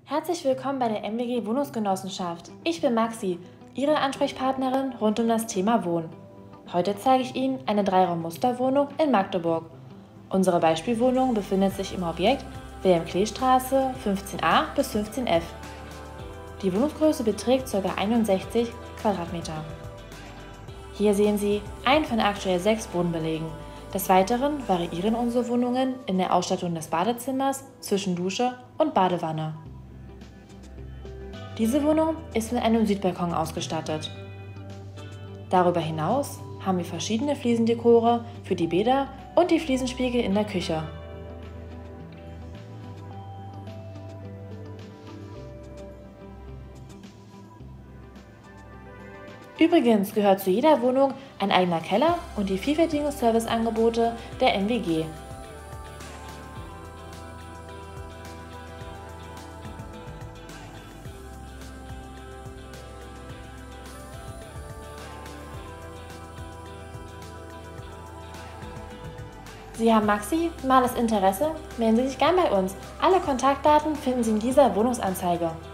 Herzlich willkommen bei der MWG Wohnungsgenossenschaft. Ich bin Maxi, Ihre Ansprechpartnerin rund um das Thema Wohnen. Heute zeige ich Ihnen eine Dreiraum-Musterwohnung in Magdeburg. Unsere Beispielwohnung befindet sich im Objekt Wilhelm-Klee-Straße 15a bis 15f. Die Wohnungsgröße beträgt ca. 61 Quadratmeter. Hier sehen Sie einen von aktuell 6 Wohnbelegen. Des Weiteren variieren unsere Wohnungen in der Ausstattung des Badezimmers zwischen Dusche und Badewanne. Diese Wohnung ist mit einem Südbalkon ausgestattet. Darüber hinaus haben wir verschiedene Fliesendekore für die Bäder und die Fliesenspiegel in der Küche. Übrigens gehört zu jeder Wohnung ein eigener Keller und die vielfältigen Serviceangebote der MWG. Sie haben maximales Interesse? Melden Sie sich gern bei uns. Alle Kontaktdaten finden Sie in dieser Wohnungsanzeige.